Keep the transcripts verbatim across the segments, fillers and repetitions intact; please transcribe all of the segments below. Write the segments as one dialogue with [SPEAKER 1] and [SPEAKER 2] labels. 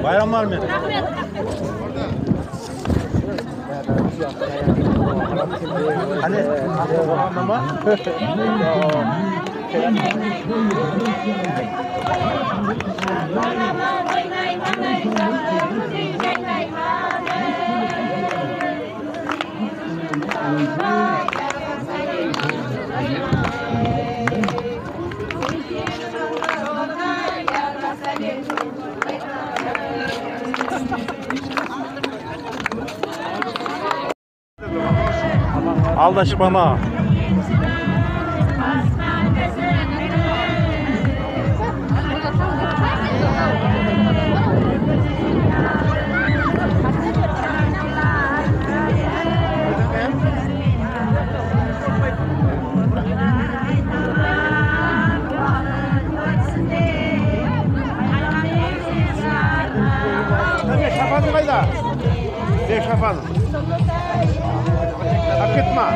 [SPEAKER 1] Bayramlar mı? Hani mama? Aldaşmama. Şafanı kayda. Ne şafanı? Hak etme.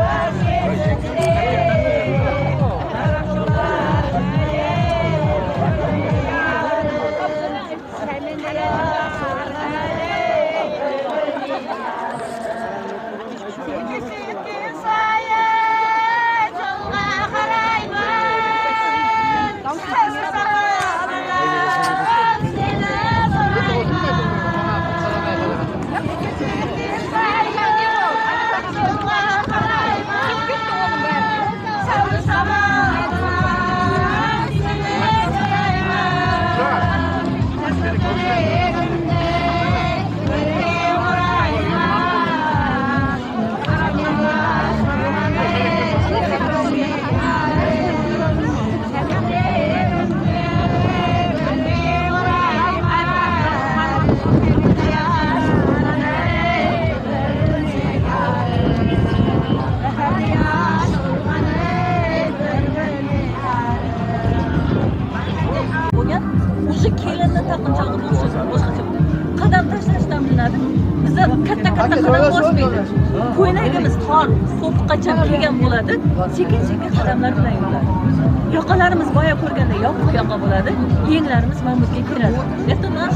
[SPEAKER 2] Qadam tashlashdan bilinadi. Bizda katta-katta qadam bosmaydi. Ko'ylagimiz tor, so'piqqacha kelgan bo'ladi. Sekin-sekin qadamlar bilan yuradi. Yoqalarimiz boya ko'rganda yopiq yoqa bo'ladi. Yenglarimiz mamutga kiradi. Iltimos,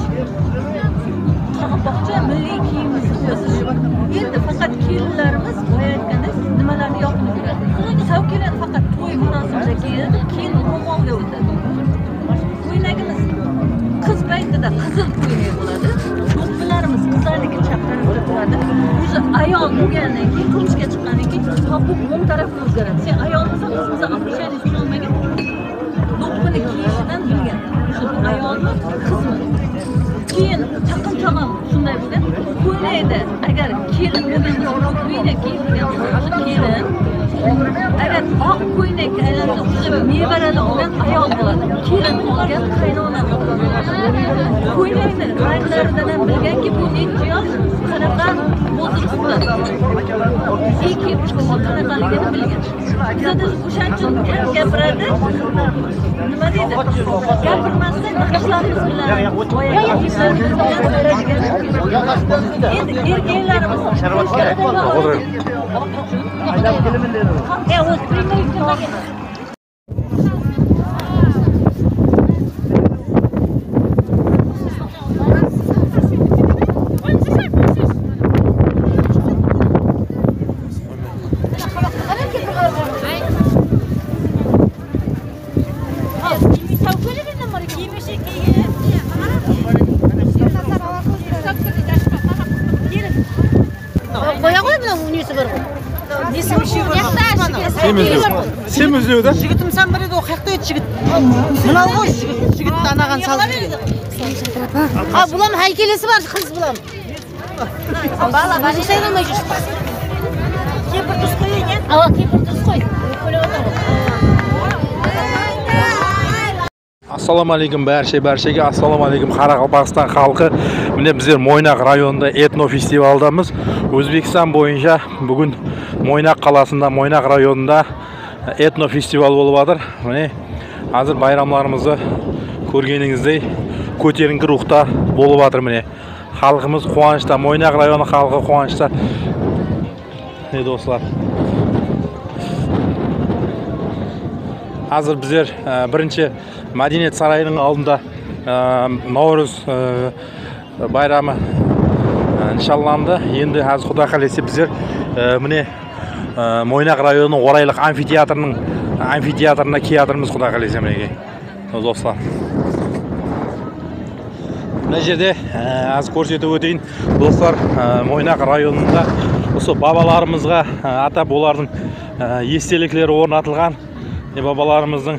[SPEAKER 2] qirg'oqcha milliy kiyimimizni o'zish. Endi faqat kelinlarimiz boya aytganda nimalarni yoqib yuradi. Sav kelin faqat to'y munosabatida kiyadi, keyin ro'molga o'tadi. Ko'ylagimiz qiz paytida qizil ko'ylak bo'ladi. Do'ppilarimiz qizlarniki chaqirib turadi. O'zi ayol bo'lgandan keyin turmushga chiqqandan keyin topib o'ng tarafga o'zgaradi. Sen ayolmisan, o'zimizni aprishani tushunmagan. Do'ppini kiyishidan bilgan. Shu ayolmi, qizmi? Keyin chaqinchog'im shunday bo'lgan. Ko'ylakda agar kelin bo'lganda ko'ylak kiygan bo'lsa, kelin agar oq ko'ylakka aylansa o'zi nevarali bo'lgan ayol bo'ladi. Kelin bo'lgan qaynona bo'ladi. Ko'ylakni ranglaridan ham bilganki, bu necha yosh, qanaqa bozor tutadi. Ikki qanaqaligini bilgan. Bizda o'shancha kam gapiradi. Nima deydi? Gapirmasdan naqshlarimiz bilan boyaga endi erkaklarimiz Ya, o'z primerlikka
[SPEAKER 1] Sen müziği
[SPEAKER 3] Жігітім сен бір еді, о қаяқта еді жігіт. Мынау ғой жігіт, жігітті анаған салып еді. А, бұлам хайкелесі бар, қыз бұлам. Бала, бәжі сайламай жүрсің. Кепір тұз қой екен? Ала, кепір тұз қой.
[SPEAKER 1] Assalomu alaykum barcha barchaga. Assalomu alaykum Qoraqalpog'iston xalqi. Mine bizlar Mo'ynoq rayonida etno festivaldamiz. O'zbekiston bo'yicha bugun Mo'ynoq qalasida, Mo'ynoq rayonida etno festival bo'lib atir. Mine hozir bayramlarimizni ko'rganingizdek ko'tarinki ruhda bo'lib atir. Mine xalqimiz quvonchda, Mo'ynoq rayoni xalqi quvonchda. Ey do'stlar, hozir bizlar birinchi Madaniyat saroyining oldida Наурыз байрамы нышанланды. Енді әз Құда қаласа біздер міне Мойнақ районы Орайлық амфитеатрының амфитеатрына келатырмыз Құда қаласа мінеке. Достар. Мына жерде аз көрсетіп өтейін. Достар, Мойнақ районында осы бабаларымызға атап олардың естеліктері орнатылған. Бабаларымыздың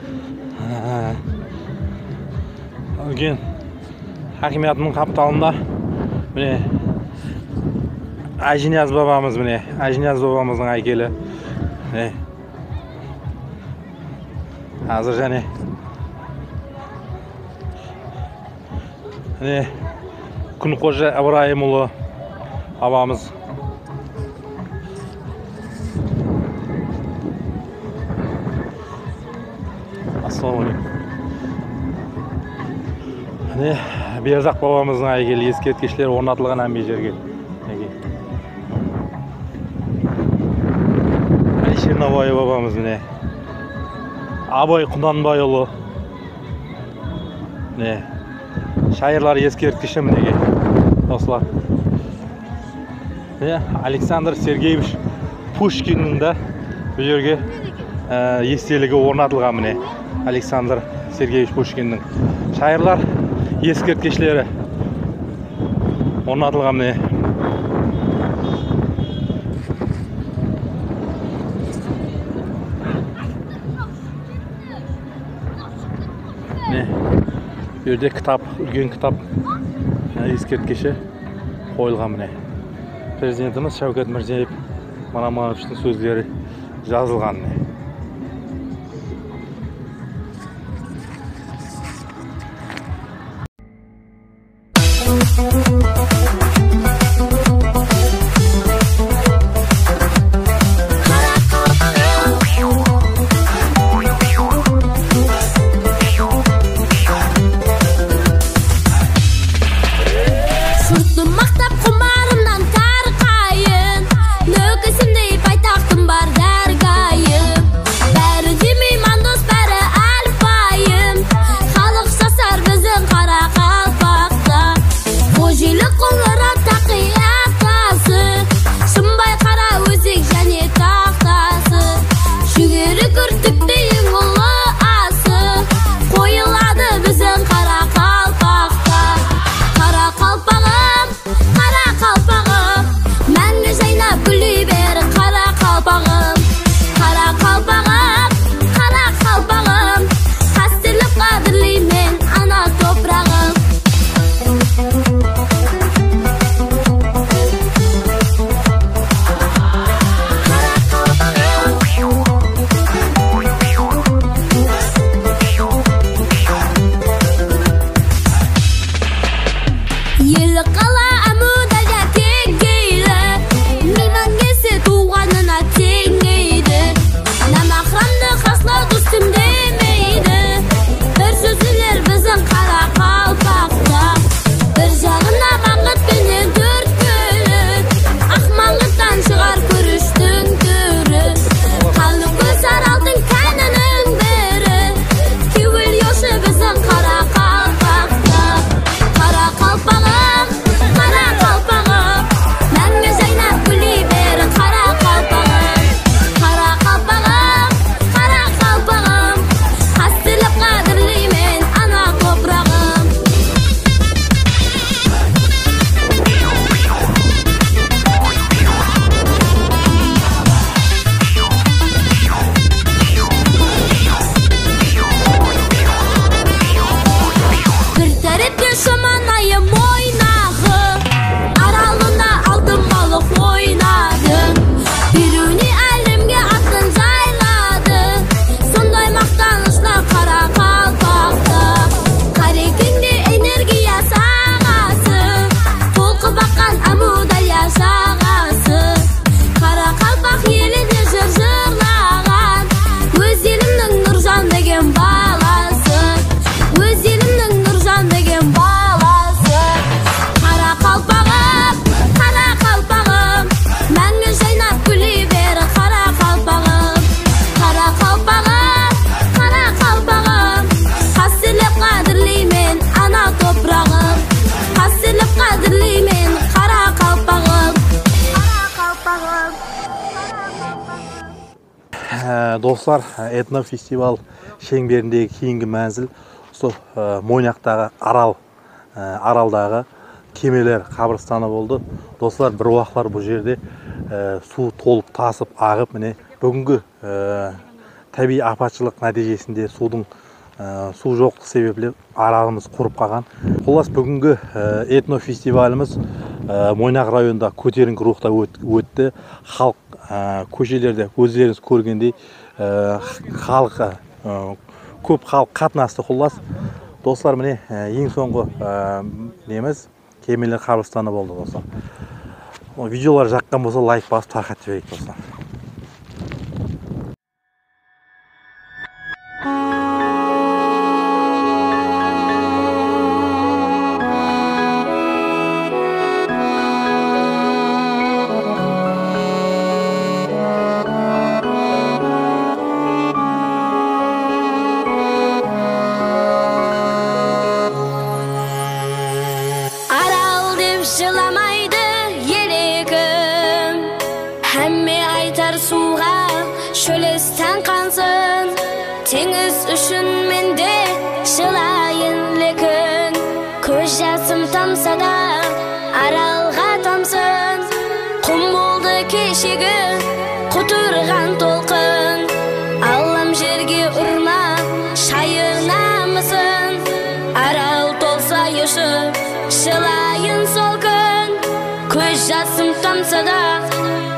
[SPEAKER 1] үлкен хакимиятының қапталында міне Ажинияз бабамыз міне Ажинияз бабамыздың әйгілі. Қазір және міне Күнқожа Ыбырайымұлы бабамыз. Ассалаумағалейкум. Міне Берзақ бабамыздың әйгілі ескерткіштері орнатылған әмбе жерге. Әлішер Науаи бабамыз міне. Абай Құнанбайұлы. Міне шайырлар ескерткіші мінеге. Осылар. Міне Александр Сергеевич Пушкиннің да бұл жерге естелігі орнатылған міне. Александр Сергеевич Пушкиннің шайырлар ескерткіштері орнатылған міне. Міне жерде кітап, үлкен кітап ескерткіші қойылған міне. Президентіміз Шавкат Мирзиеев Манамановичтің сөздері жазылған міне.
[SPEAKER 4] Өзенімнің Нұржан деген баласы
[SPEAKER 1] Dostlar, этно фестиваль шеңберіндегі кейінгі мәнзіл осы Мойнақтағы Арал Аралдағы кемелер қабірстаны болды. Достар, бір уақытлар бұл жерде су толып тасып ағып, міне бүгінгі табиғи апатшылық нәтижесінде судың су жоқтық себепле аралымыз құрып қалған. Қолас бүгінгі этно фестиваліміз Мойнақ районында көтеріңкі рухта өтті. Халық көшелерде өздеріңіз көргендей халқы көп халық қатынасты. Қолас достар, міне ең соңғы неміз кемелер қабірстаны болды. Достар, видеолар жаққан болса лайк басып тарқатып жіберейік. Достар,
[SPEAKER 4] жыламайды ерегім, әмме айтар суға шөлістен қансын. Теңіз үшін менде жылайын лекін, көз жасым тамса да аралға тамсын. Құм болды кешегі құтырған толқын, аллам жерге ұрма шайынамысын. Арал толса ұшып жылайын сол күн, көз жасым тамса да